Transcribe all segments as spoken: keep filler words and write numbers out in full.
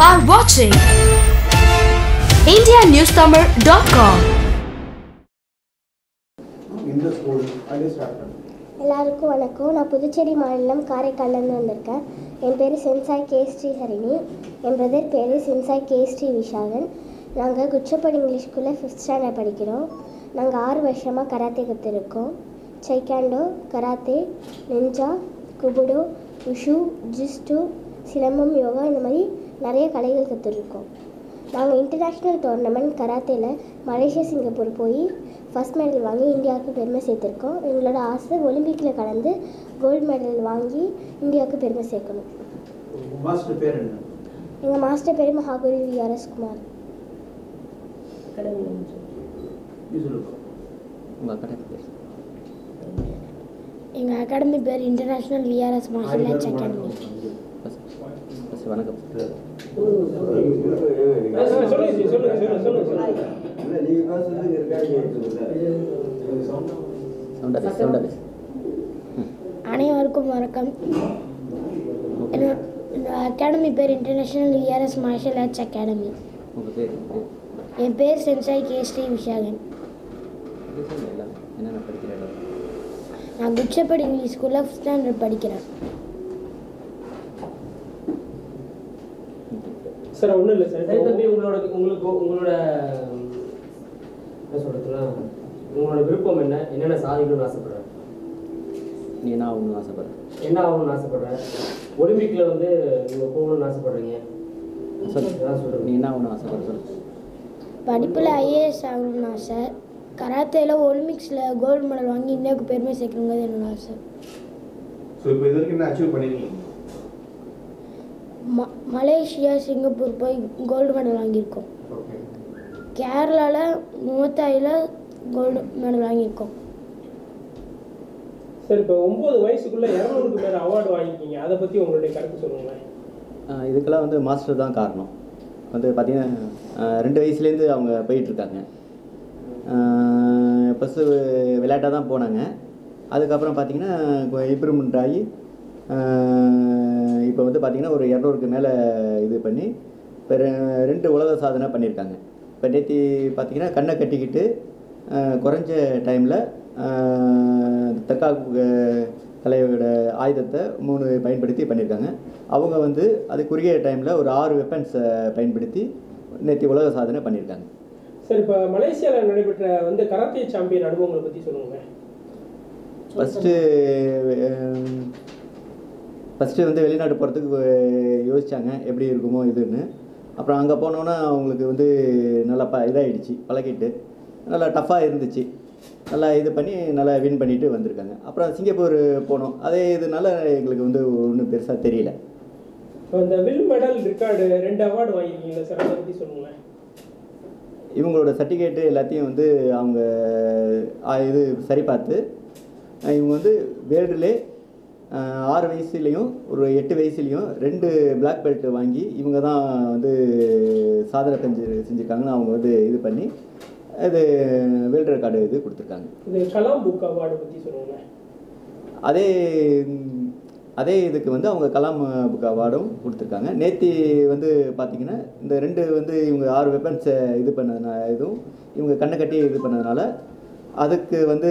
are watching India News Tamil dot com. எல்லாருக்கும் வணக்கம். நான் புதுச்சேரி மாநிலம் காரைக்கால்லேருந்து வந்திருக்கேன். என் பேர் சென்சாய் கே ஸ்ரீஹரிணி. என் பிரதர் பேர் சென்சாய் கே ஸ்ரீ விஷாகன். நாங்கள் குச்சப்படி இங்கிலீஷ் ஸ்கூலில் ஃபிஃப்த் ஸ்டாண்டர்ட் படிக்கிறோம். நாங்கள் ஆறு வருஷமாக கராத்தே கற்றுருக்கோம். சைக்காண்டோ, கராத்தே, நிஞ்சா, குபுடோ, உஷு, ஜிஸ்டு, சிலம்பம், யோகா, இந்த மாதிரி நிறைய கலைகள் கற்றுருக்கோம். நாங்கள் இன்டர்நேஷ்னல் டோர்னமெண்ட் கராத்தேயில் மலேசியா, சிங்கப்பூர் போய் ஃபஸ்ட் மெடல் வாங்கி இந்தியாவுக்கு பெருமை சேர்த்துருக்கோம். எங்களோட ஆசை ஒலிம்பிக்கில் கலந்து கோல்டு மெடல் வாங்கி இந்தியாவுக்கு பெருமை சேர்க்கணும். மாஸ்டர் பேர் என்ன? எங்கள் மாஸ்டர் பேர் Mahaguru V R S Kumar. எங்கள் அகாடமி பேர் international V R S martial arts academy. வணக்கம். அனைவருக்கும் வணக்கம். என்னோட அகாடமி பேர் international V R S martial arts academy. என் பேர் சென்சாய் கே ஸ்ரீ விஷாகன். நான் குச்சப்படி இங்கிலீஷ் ஸ்கூலில் ஃபிஃப்த் ஸ்டாண்டர்ட் படிக்கிறேன். சார் ஒன்றும் இல்லை சார். தம்பி, உங்களோட உங்களுக்கு உங்களோட என்ன சொல்கிறதுனா உங்களோட விருப்பம் என்ன? என்னென்ன சாதிக்கணும்னு ஆசைப்படுறேன்? நீ என்ன ஆகணும்னு ஆசைப்படுறேன்? என்ன ஆகணும்னு ஆசைப்படுறேன்? ஒலிம்பிக்கில் வந்து நீங்கள் போகணும்னு ஆசைப்படுறீங்க. சொல், நீ என்ன ஆகணும்னு ஆசைப்படுற? சொல். படிப்பில் ஐஏஎஸ் ஆகணும்னு ஆசை. கராத்தேயில் ஒலிம்பிக்ஸில் கோல்டு மெடல் வாங்கி இந்தியாவுக்கு பெருமை சேர்க்கணுங்கிறது என்னோட ஆசை. ஸோ இப்போ இது வரைக்கும் என்ன அச்சீவ் பண்ணியிருக்கீங்க? ம மலேசியா, சிங்கப்பூர் போய் கோல்டு மெடல் வாங்கியிருக்கோம். கேரளாவில் முவத்தாயில் கோல்டு மெடல் வாங்கியிருக்கோம். சார், இப்போ ஒம்பது வயசுக்குள்ளே இரநூறுக்கு மேலே அவார்டு வாங்கிக்கிங்க. அதை பற்றி உங்களுடைய கருத்து சொல்லுங்களேன். இதுக்கெல்லாம் வந்து மாஸ்டர் தான் காரணம். வந்து பார்த்திங்கன்னா ரெண்டு வயசுலேருந்து அவங்க போயிட்டுருக்காங்க. ஃபஸ்ட்டு விளையாட்டாக தான் போனாங்க. அதுக்கப்புறம் பார்த்திங்கன்னா இம்ப்ரூவ்மெண்ட் ஆகி இப்போ வந்து பார்த்திங்கன்னா ஒரு இரநூறுக்கு மேலே இது பண்ணி இப்போ ரெண்டு உலக சாதனை பண்ணியிருக்காங்க. இப்போ நேற்று பார்த்திங்கன்னா கண்ணை கட்டிக்கிட்டு குறைஞ்ச டைமில் தற்காப்பு கலையோட ஆயுதத்தை மூணு பயன்படுத்தி பண்ணியிருக்காங்க. அவங்க வந்து அது குறுகிய டைமில் ஒரு ஆறு வெப்பன்ஸை பயன்படுத்தி நேற்று உலக சாதனை பண்ணியிருக்காங்க. சார், இப்போ மலேசியாவில் நடைபெற்ற வந்து கராத்தே சாம்பியன் அனுபவங்களை பற்றி சொல்லுங்கள். ஃபஸ்ட்டு ஃபஸ்ட்டு வந்து வெளிநாட்டு போகிறதுக்கு யோசித்தாங்க எப்படி இருக்குமோ இதுன்னு. அப்புறம் அங்கே போனோன்னா அவங்களுக்கு வந்து நல்லா ப இதாகிடுச்சு, பழகிட்டு நல்லா டஃப்பாக இருந்துச்சு. நல்லா இது பண்ணி நல்லா வின் பண்ணிவிட்டு வந்திருக்காங்க. அப்புறம் சிங்கப்பூர் போனோம். அதே இதனால எங்களுக்கு வந்து ஒன்றும் பெருசாக தெரியல. இந்த வில் மெடல் ரெக்கார்டு ரெண்டு அவார்டு வாங்கியிருக்கீங்களா சார், அதை பற்றி சொல்லுங்களேன். இவங்களோட சர்டிஃபிகேட்டு எல்லாத்தையும் வந்து அவங்க இது சரி பார்த்து இவங்க வந்து வேர்ல்டுலே ஆறு வயசுலேயும் ஒரு எட்டு வயசுலேயும் ரெண்டு பிளாக் பெல்ட் வாங்கி இவங்க தான் வந்து சாதனை செஞ்சு செஞ்சுருக்காங்கன்னு அவங்க வந்து இது பண்ணி அது வேர்ல்டு ரெக்கார்டு இது கொடுத்துருக்காங்க. இது கலாம் புக் அவார்டு பற்றி சொல்லுங்கள். அதே அதே இதுக்கு வந்து அவங்க கலாம் புக் அவார்டும் கொடுத்துருக்காங்க. நேற்று வந்து பார்த்திங்கன்னா இந்த ரெண்டு வந்து இவங்க ஆறு வெப்பன்ஸை இது பண்ணதுனால இதுவும் இவங்க கண்ணை கட்டி இது பண்ணதுனால அதுக்கு வந்து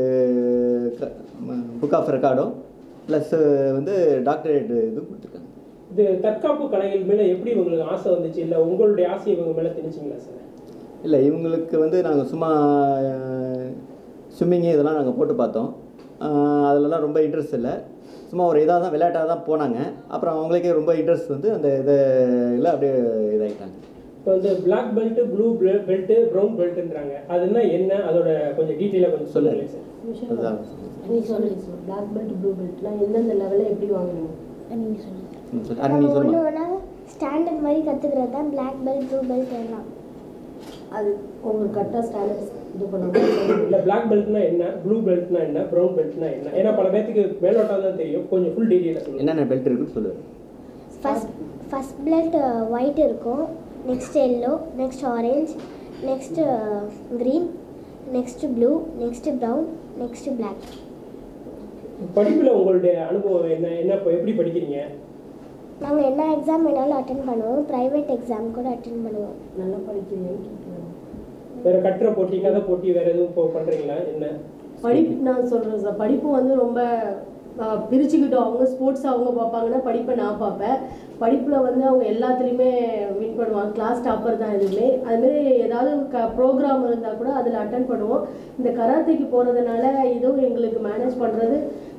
புக் ஆஃப் ரெக்கார்டும் ப்ளஸ் வந்து டாக்டரேட் இதுவும் கொடுத்துருக்காங்க. இது தற்காப்பு கலைகள் மேலே எப்படி உங்களுக்கு ஆசை வந்துச்சு? இல்லை உங்களுடைய ஆசை இவங்க மேலே திணிச்சிங்களா சார்? இல்லை, இவங்களுக்கு வந்து நாங்கள் சும்மா ஸ்விம்மிங்கு இதெல்லாம் நாங்கள் போட்டு பார்த்தோம். அதிலலாம் ரொம்ப இன்ட்ரெஸ்ட் இல்லை. சும்மா ஒரு இதாக தான் விளையாட்டாக தான் போனாங்க. அப்புறம் அவங்களுக்கே ரொம்ப இன்ட்ரெஸ்ட் வந்து அந்த இதில் அப்படியே இதாகிட்டாங்க. இப்போ வந்து black belt, blue belt, brown பெல்ட்டுன்றாங்க. அதுனா என்ன? அதோட கொஞ்சம் டீட்டெயிலாக கொஞ்சம் சொல்லுங்கள் சார். அதுதான் நீங்கள் சொல்லுங்கள் சார். பிளாக் பெல்ட், ப்ளூ பெல்ட்லாம் எந்தெந்த லெவலில் எப்படி வாங்கணும் நீங்கள் சொல்லுங்கள். ஒன்று ஒன்றா ஸ்டாண்டர்ட் மாதிரி கற்றுக்கிறது தான் பிளாக் பெல்ட், ப்ளூ பெல்ட் எல்லாம். அது உங்களுக்கு கரெக்டாக ஸ்டாண்டர்ட்ஸ் இது பண்ணுவாங்க. இல்லை, பிளாக் பெல்ட்னா என்ன, ப்ளூ பெல்ட்னா என்ன, ப்ரௌன் பெல்ட்னா என்ன? ஏன்னா பல பேருக்கு மேலோட்டம் தான் தெரியும். கொஞ்சம் ஃபுல் டீட்டெயிலாக சொல்லுங்கள். என்னென்ன பெல்ட் இருக்குன்னு சொல்லுவேன். ஃபஸ்ட் ஃபஸ்ட் பெல்ட் ஒயிட் இருக்கும், next yellow, next orange, next green, next blue, next brown, next black. படிப்பில் உங்களுடைய அனுபவம் என்ன? என்ன இப்போ எப்படி படிக்கிறீங்க? நாங்கள் என்ன எக்ஸாம் வேணாலும் அட்டன் பண்ணுவோம், ப்ரைவேட் எக்ஸாம் கூட அட்டன் பண்ணுவோம். நல்லா படிக்கிறீங்கன்னு கேட்குறேன். வேற கட்டுரை போட்டி, கதை போட்டி வேற எதுவும் இப்போ பண்றீங்களா? என்ன படிப்பு நான் சொல்கிறேன் சார், படிப்பு வந்து ரொம்ப பிரிச்சுக்கிட்டோம். அவங்க ஸ்போர்ட்ஸ் அவங்க பார்ப்பாங்கன்னா படிப்பை நான் பார்ப்பேன். படிப்பில் வந்து அவங்க எல்லாத்துலேயுமே வின் பண்ணுவாங்க, கிளாஸ் டாப்பர் தான் எதுவுமே. அதுமாரி ஏதாவது க ப்ரோக்ராம் இருந்தால் கூட அதில் அட்டன் பண்ணுவோம். இந்த கராத்தைக்கு போகிறதுனால இதுவும் எங்களுக்கு மேனேஜ் பண்ணுறது,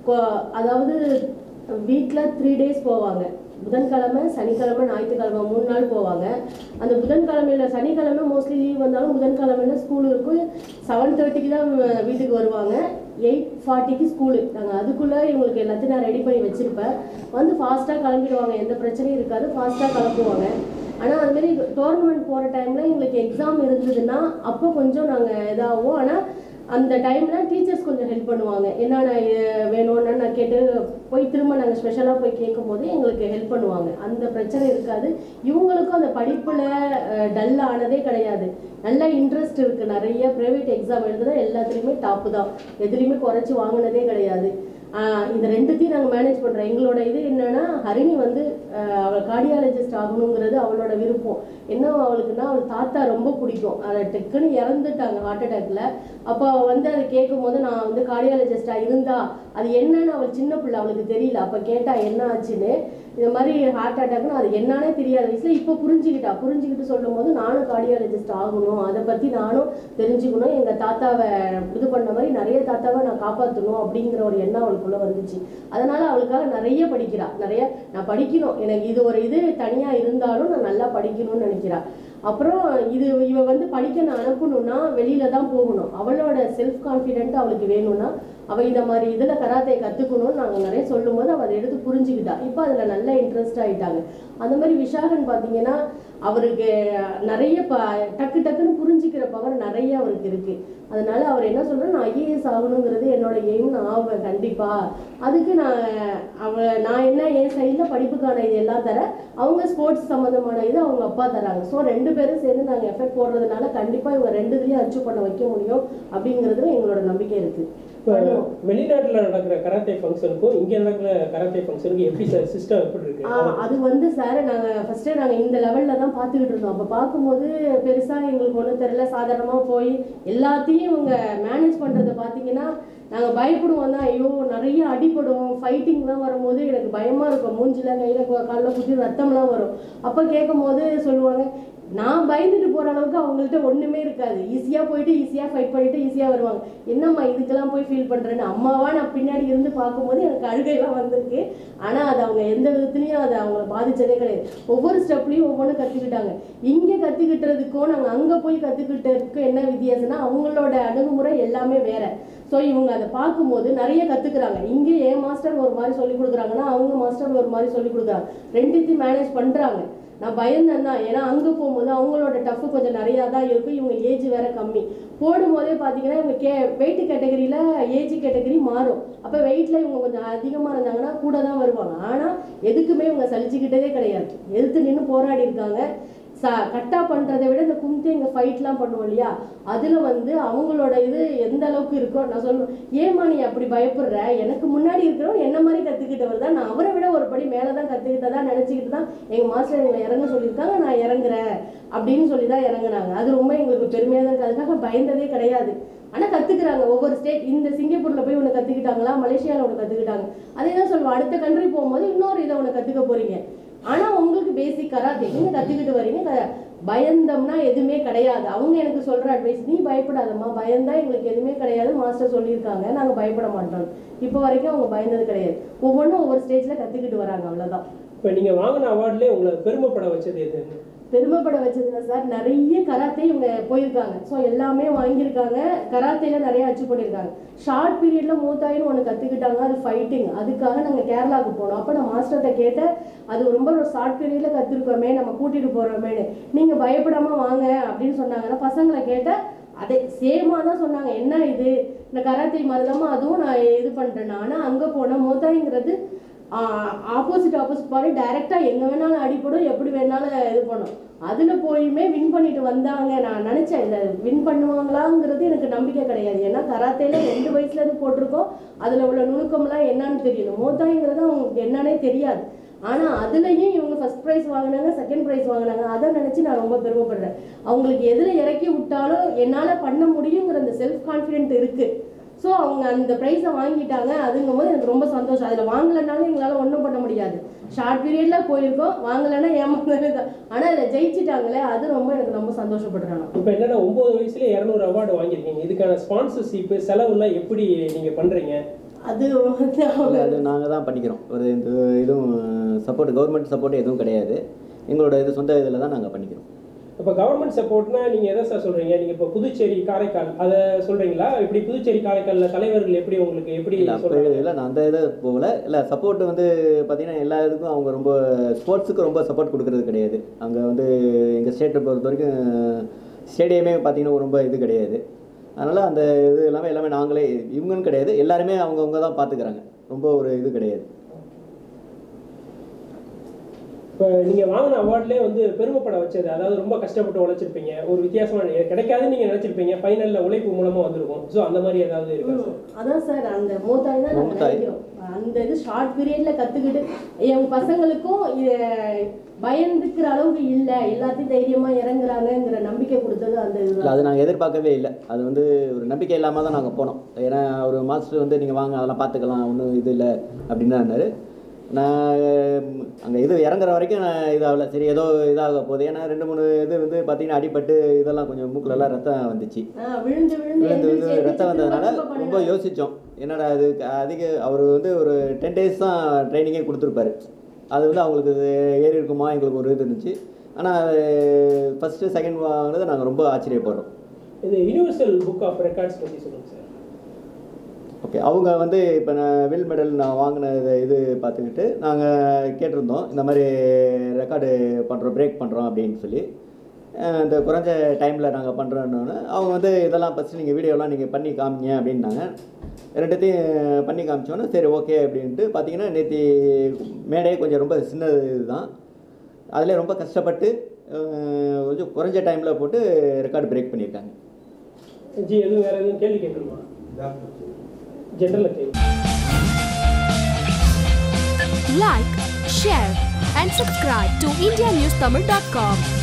அதாவது வீக்கில் த்ரீ டேஸ் போவாங்க. புதன்கிழமை, சனிக்கிழமை, ஞாயிற்றுக்கிழமை மூணு நாள் போவாங்க. அந்த புதன்கிழமையில் சனிக்கிழமை மோஸ்ட்லி லீவ் வந்தாலும் புதன்கிழமையில் ஸ்கூல் இருக்கும். செவன் தேர்ட்டிக்கு தான் வீட்டுக்கு வருவாங்க, எயிட் ஃபார்ட்டிக்கு ஸ்கூலு. நாங்கள் அதுக்குள்ளே இவங்களுக்கு எல்லாத்தையும் நான் ரெடி பண்ணி வச்சுருப்பேன். வந்து ஃபாஸ்ட்டாக கிளம்பிடுவாங்க, எந்த பிரச்சனையும் இருக்காது, ஃபாஸ்ட்டாக கிளம்புவாங்க. ஆனால் அதுமாரி டோர்னமெண்ட் போகிற டைமில் எங்களுக்கு எக்ஸாம் இருந்ததுன்னா அப்போ கொஞ்சம் நாங்கள் இதாகும். ஆனால் அந்த டைமில் டீச்சர்ஸ் கொஞ்சம் ஹெல்ப் பண்ணுவாங்க. என்னென்ன வேணும்னு நான் கேட்டு போய் திரும்ப நாங்கள் ஸ்பெஷலாக போய் கேட்கும் போது எங்களுக்கு ஹெல்ப் பண்ணுவாங்க. அந்த பிரச்சனை இருக்காது. இவங்களுக்கும் அந்த படிப்பில் டல் ஆனதே கிடையாது, நல்ல இன்ட்ரெஸ்ட் இருக்குது. நிறைய ப்ரைவேட் எக்ஸாம் எழுதுனா எல்லாத்துலேயுமே டாப்பு தான், எதுலேயுமே குறைச்சி வாங்கினதே கிடையாது. இந்த ரெண்டுத்தையும் நாங்கள் மேனேஜ் பண்ணுறோம். எங்களோட இது என்னென்னா, ஹரிணி வந்து அவள் கார்டியாலஜிஸ்ட் ஆகணுங்கிறது அவளோட விருப்பம். என்ன அவளுக்குன்னா, அவள் தாத்தா ரொம்ப பிடிக்கும். அதை டக்குன்னு இறந்துட்டாங்க ஹார்ட் அட்டாக்ல. அப்போ அவள் வந்து அதை கேட்கும் போது நான் வந்து கார்டியாலஜிஸ்டாக இருந்தா அது என்னன்னு அவள் சின்ன பிள்ளை, அவளுக்கு தெரியல. அப்போ கேட்டா என்ன ஆச்சுன்னு, இந்த மாதிரி ஹார்ட் அட்டாக்னு அது என்னன்னே தெரியாத வயசுல இப்போ புரிஞ்சுக்கிட்டா. புரிஞ்சுக்கிட்டு சொல்லும் போது நானும் கார்டியாலஜிஸ்ட் ஆகணும், அதை பற்றி நானும் தெரிஞ்சுக்கணும், எங்கள் தாத்தாவை இது பண்ண மாதிரி நிறைய தாத்தாவை நான் காப்பாற்றணும் அப்படிங்கிற ஒரு எண்ணம் அவளுக்குள்ளே வந்துச்சு. அதனால் அவளுக்காக நிறைய படிக்கிறா. நிறைய நான் படிக்கணும், எனக்கு இது ஒரு இது தனியாக இருந்தாலும் நான் நல்லா படிக்கணும்னு நினைக்கிறா. அப்புறம் இது இவ வந்து படிக்க நான் அனுப்பணும்னா வெளியில தான் போகணும். அவளோட செல்ஃப் கான்ஃபிடென்ட் அவளுக்கு வேணும்னா அவள் இந்த மாதிரி இதில் கராத்தையை கற்றுக்கணும்னு நாங்கள் நிறைய சொல்லும் போது அவள் அதை எடுத்து புரிஞ்சுக்கிட்டா. இப்போ அதில் நல்ல இன்ட்ரெஸ்ட் ஆகிட்டாங்க. அந்த மாதிரி விஷாகன் பார்த்தீங்கன்னா அவருக்கு நிறைய ப டக்கு டக்குன்னு புரிஞ்சுக்கிற பவர் நிறைய அவருக்கு இருக்குது. அதனால அவர் என்ன சொல்கிறார், நான் ஐஏஎஸ் ஆகணுங்கிறது என்னோட எய்ம், நான் ஆவேன் கண்டிப்பாக. அதுக்கு நான் அவள் நான் என்ன என் சைடில் படிப்புக்கான இது எல்லாம் தரேன், அவங்க ஸ்போர்ட்ஸ் சம்மந்தமான இது அவங்க அப்பா தராங்க. ஸோ ரெண்டு பேரும் சேர்ந்து நாங்கள் எஃபெக்ட் போடுறதுனால கண்டிப்பாக இவங்க ரெண்டுத்தையும் அச்சீவ் பண்ண வைக்க முடியும் அப்படிங்கிறதுல எங்களோட நம்பிக்கை இருக்குது. இப்போ வெளிநாட்டில் நடக்கிற கராத்தே ஃபங்க்ஷனுக்கும் இங்கே நடக்கிற கராத்தே ஃபங்க்ஷனுக்கும் எப்படி சார் சிஸ்டம் எப்படி இருக்கு? அது வந்து சார் நாங்கள் ஃபஸ்ட்டே நாங்கள் இந்த லெவலில் தான் பார்த்துக்கிட்டு இருந்தோம். அப்போ பார்க்கும்போது பெருசாக எங்களுக்கு ஒன்றும் தெரியல. சாதாரணமாக போய் எல்லாத்தையும் இவங்க மேனேஜ் பண்ணுறதை பார்த்தீங்கன்னா நாங்கள் பயப்படுவோம் தான். ஐயோ நிறைய அடிப்படும், ஃபைட்டிங்லாம் வரும்போது எனக்கு பயமாக இருக்கும். மூஞ்சில் கையில் காலில் குத்தி ரத்தம்லாம் வரும். அப்போ கேட்கும் போது சொல்லுவாங்க, நான் பயந்துட்டு போகிற அளவுக்கு அவங்கள்ட்ட ஒன்றுமே இருக்காது. ஈஸியாக போயிட்டு ஈஸியாக ஃபைட் பண்ணிவிட்டு ஈஸியாக வருவாங்க. என்னம்மா இதுக்கெல்லாம் போய் ஃபீல் பண்ணுறேன்னு அம்மாவா நான் பின்னாடி இருந்து பார்க்கும்போது எனக்கு அழுகையெல்லாம் வந்திருக்கு. ஆனால் அது அவங்க எந்த விதத்துலையும் அதை அவங்கள பாதித்ததே கிடையாது. ஒவ்வொரு ஸ்டெப்லையும் ஒவ்வொன்றும் கற்றுக்கிட்டாங்க. இங்கே கற்றுக்கிட்டுறதுக்கும் நாங்கள் அங்கே போய் கற்றுக்கிட்டதுக்கும் என்ன வித்தியாசம்னா அவங்களோட அணுகுமுறை எல்லாமே வேறு. ஸோ இவங்க அதை பார்க்கும்போது நிறைய கற்றுக்குறாங்க. இங்கே என் மாஸ்டர் ஒரு மாதிரி சொல்லிக் கொடுக்குறாங்கன்னா அவங்க மாஸ்டர் ஒரு மாதிரி சொல்லிக் கொடுக்குறாங்க. ரெண்டுத்தையும் மேனேஜ் பண்ணுறாங்க. நான் பயந்தேன் தான், ஏன்னா அங்கே போகும்போது அவங்களோட டஃப்பு கொஞ்சம் நிறையா தான் இருக்கும். இவங்க ஏஜ் வேறு கம்மி. போடும்போதே பார்த்தீங்கன்னா இவங்க கே வெயிட் கேட்டகரியில் ஏஜ் கேட்டகரி மாறும். அப்போ வெயிட்டில் இவங்க கொஞ்சம் அதிகமாக இருந்தாங்கன்னா கூட தான் வருவாங்க. ஆனால் எதுக்குமே இவங்க சலிச்சுக்கிட்டதே கிடையாது. எதிர்த்து நின்று போராடி இருக்காங்க. ச கட்டா பண்ணுறதை விட இந்த கும்தி இங்கே ஃபைட்லாம் பண்ணுவோம் இல்லையா, அதில் வந்து அவங்களோட இது எந்த அளவுக்கு இருக்கோ நான் சொல்லுவேன், ஏமா நீ அப்படி பயப்படுற, எனக்கு முன்னாடி இருக்கிறவங்க என்ன மாதிரி கற்றுக்கிட்டவர் தான், நான் அவரை விட ஒரு படி மேலே தான் கற்றுக்கிட்டதா நினச்சிக்கிட்டு தான் எங்கள் மாஸ்டர் எங்களை இறங்க சொல்லியிருக்காங்க, நான் இறங்குறேன் அப்படின்னு சொல்லி தான் இறங்குனாங்க. அது ரொம்ப எங்களுக்கு பெருமையாக தான் இருக்குது. அதுக்காக பயந்ததே கிடையாது. ஆனால் கற்றுக்குறாங்க ஒவ்வொரு ஸ்டேட். இந்த சிங்கப்பூரில் போய் ஒன்று கற்றுக்கிட்டாங்களா, மலேசியாவில் ஒன்று கற்றுக்கிட்டாங்க. அதே தான் சொல்லுவோம், அடுத்த கண்ட்ரி போகும்போது இன்னொரு இதை ஒன்று கற்றுக்க போகிறீங்க. ஆனால் உங்களுக்கு பேசிக் கராத்தே நீங்கள் கற்றுக்கிட்டு வரீங்க. பயந்தோம்னா எதுவுமே கிடையாது. அவங்க எனக்கு சொல்கிற அட்வைஸ், நீ பயப்படாதம்மா, பயந்தா எங்களுக்கு எதுவுமே கிடையாது, மாஸ்டர் சொல்லியிருக்காங்க, நாங்கள் பயப்பட மாட்டோம். இப்போ வரைக்கும் அவங்க பயந்தது கிடையாது. ஒவ்வொன்றும் ஒவ்வொரு ஸ்டேஜில் கற்றுக்கிட்டு வராங்க, அவ்வளோதான். இப்போ நீங்கள் வாங்கின அவார்ட்லேயே உங்களை பெருமைப்பட வச்சது எது? பெருமைப்பட வச்சதுங்க சார், நிறைய கராத்தே இவங்க போயிருக்காங்க. ஸோ எல்லாமே வாங்கியிருக்காங்க. கராத்தேல நிறைய அச்சீவ் பண்ணியிருக்காங்க. ஷார்ட் பீரியடில் மூத்தாயின்னு ஒன்று கற்றுக்கிட்டாங்க, அது ஃபைட்டிங். அதுக்காக நாங்கள் கேரளாவுக்கு போனோம். அப்போ நான் மாஸ்டர்கிட்ட கேட்டேன், அது ரொம்ப ஒரு ஷார்ட் பீரியடில் கற்றுருக்கோமே, நம்ம கூட்டிகிட்டு போகிறோமேனு, நீங்கள் பயப்படாமல் வாங்க அப்படின்னு சொன்னாங்கன்னா பசங்களை கேட்டால் அதே சேமாக தான் சொன்னாங்க. என்ன இது இந்த கராத்தே மாதிரி தான் அதுவும் நான் இது பண்ணுறேன். ஆனால் அங்கே போனால் மூத்தாயிங்கிறது ஆப்போசிட் ஆப்போசிட் பாரு, டைரெக்டாக எங்கே வேணாலும் அடிப்படும், எப்படி வேணாலும் இது பண்ணும். அதில் போயுமே வின் பண்ணிட்டு வந்தாங்க. நான் நினச்சேன் இதை வின் பண்ணுவாங்களாங்கிறது எனக்கு நம்பிக்கை கிடையாது. ஏன்னா கராத்தேல ரெண்டு வயசுலேருந்து போட்டிருக்கோம். அதில் உள்ள நுணுக்கம்லாம் என்னன்னு தெரியணும். மோத்தாய்ங்கிறது அவங்களுக்கு என்னன்னே தெரியாது. ஆனால் அதுலேயும் இவங்க ஃபர்ஸ்ட் ப்ரைஸ் வாங்கினாங்க, செகண்ட் ப்ரைஸ் வாங்கினாங்க. அதை நினச்சி நான் ரொம்ப பெருமைப்படுறேன். அவங்களுக்கு எதில் இறக்கி விட்டாலும் என்னால் பண்ண முடியுங்கிற அந்த செல்ஃப் கான்ஃபிடென்ட் இருக்குது. ஸோ அவங்க அந்த ப்ரைஸை வாங்கிட்டாங்க. அதுங்கும் போது எனக்கு ரொம்ப சந்தோஷம். அதில் வாங்கலைனாலும் எங்களால் ஒன்றும் பண்ண முடியாது. ஷார்ட் பீரியடில் போயிருக்கோம், வாங்கலைன்னா ஏமாந்தது தான். ஆனால் அதில் ஜெயிச்சிட்டாங்களே, அது ரொம்ப எனக்கு ரொம்ப சந்தோஷப்படுறாங்க. இப்போ என்னன்னா ஒம்பது வயசுல இரநூறு அவார்டு வாங்கியிருக்கீங்க. இதுக்கான ஸ்பான்சர்ஷிப்பு செலவுலாம் எப்படி நீங்கள் பண்ணுறீங்க? அது வந்து அது நாங்கள் தான் பண்ணிக்கிறோம். ஒரு இந்த இதுவும் சப்போர்ட், கவர்மெண்ட் சப்போர்ட் எதுவும் கிடையாது. எங்களோட இது சொந்த இதில் தான் நாங்கள் பண்ணிக்கிறோம். இப்போ கவர்மெண்ட் சப்போர்ட்னா நீங்கள் எதை சார் சொல்கிறீங்க? நீங்கள் இப்போ புதுச்சேரி காரைக்கால் அதை சொல்கிறீங்களா? இப்படி புதுச்சேரி காரைக்காலில் தலைவர்கள் எப்படி உங்களுக்கு எப்படி சொல்கிறது? இல்லை, நான் அந்த இதை போகல. இல்லை, சப்போர்ட் வந்து பார்த்தீங்கன்னா எல்லா இதுக்கும் அவங்க ரொம்ப ஸ்போர்ட்ஸுக்கு ரொம்ப சப்போர்ட் கொடுக்கறது கிடையாது. அங்கே வந்து எங்கள் ஸ்டேட்டை பொறுத்த வரைக்கும் ஸ்டேடியமே பார்த்தீங்கன்னா ரொம்ப இது கிடையாது. அதனால் அந்த இது எல்லாமே எல்லாமே நாங்களே, இவங்கன்னு கிடையாது, எல்லாருமே அவங்கவுங்க தான் பார்த்துக்கிறாங்க. ரொம்ப ஒரு இது கிடையாது. இப்போ நீங்கள் வாங்கின அவார்ட்லேயே வந்து பெருமைப்பட வச்சது, அதாவது ரொம்ப கஷ்டப்பட்டு உழைச்சிருப்பீங்க, ஒரு வித்தியாசமான கிடைக்காதுன்னு நீங்கள் நினச்சிருப்பீங்க, ஃபைனலில் உழைப்பு மூலமாக வந்திருக்கும். ஸோ அந்த மாதிரி ஏதாவது இருக்கா சார்? அதான் சார், அந்த மூத்தாய் தான் நாங்கள் நினைக்கிறோம். அந்த இது ஷார்ட் பீரியடில் கற்றுக்கிட்டு என் பசங்களுக்கும் இதை பயந்துக்கிற அளவுக்கு இல்லை, எல்லாத்தையும் தைரியமாக இறங்குறாங்கங்கிற நம்பிக்கை கொடுத்தது அந்த இது. அது நாங்கள் எதிர்பார்க்கவே இல்லை. அது வந்து ஒரு நம்பிக்கை இல்லாமல் தான் நாங்கள் போனோம். ஏன்னா ஒரு மாஸ்டர் வந்து நீங்கள் வாங்க அதெல்லாம் பார்த்துக்கலாம், ஒன்றும் இது இல்லை அப்படின்னு இருந்தார். நான் அங்கே இது இறங்குற வரைக்கும் நான் இதாகல, சரி ஏதோ இதாக போகுது. ஏன்னா ரெண்டு மூணு இது வந்து பார்த்தீங்கன்னா அடிபட்டு இதெல்லாம் கொஞ்சம் மூக்கிலலாம் ரத்தம் வந்துச்சு. விழுந்து விழுந்து விழுந்து ரத்தம் வந்ததுனால ரொம்ப யோசித்தோம், என்னடா அது அதிக. அவர் வந்து ஒரு டென் டேஸ் தான் ட்ரைனிங்கே கொடுத்துருப்பாரு. அது வந்து அவங்களுக்கு ஏறி இருக்குமா எங்களுக்கு ஒரு இது இருந்துச்சு. ஆனால் ஃபஸ்ட்டு செகண்ட் வாங்கினது நாங்கள் ரொம்ப ஆச்சரியப்படுறோம். இது யூனிவர்சல் புக் ஆஃப் ரெக்கார்ட்ஸ் பற்றி சொல்லுங்கள் சார். ஓகே, அவங்க வந்து இப்போ நான் வில் மெடல் நான் வாங்கின இது பார்த்துக்கிட்டு நாங்கள் கேட்டிருந்தோம், இந்த மாதிரி ரெக்கார்டு பண்ணுறோம், பிரேக் பண்ணுறோம் அப்படின்னு சொல்லி. இந்த குறைஞ்ச டைமில் நாங்கள் பண்ணுறோன்னு அவங்க வந்து இதெல்லாம் ஃபஸ்ட்டு நீங்கள் வீடியோலாம் நீங்கள் பண்ணி காமிங்க அப்படின்னாங்க. ரெண்டுத்தையும் பண்ணி காமிச்சோன்னே சரி ஓகே அப்படின்ட்டு. பார்த்தீங்கன்னா நேற்று மேடையே கொஞ்சம் ரொம்ப சின்ன இதுதான், அதிலே ரொம்ப கஷ்டப்பட்டு கொஞ்சம் குறைஞ்ச டைமில் போட்டு ரெக்கார்டு பிரேக் பண்ணியிருக்காங்க. ஜி எதுவும் வேறு எதுவும் கேள்வி கேட்கணுமா? ஜென்ரலாக Like, share and subscribe to India News Tamil dot com.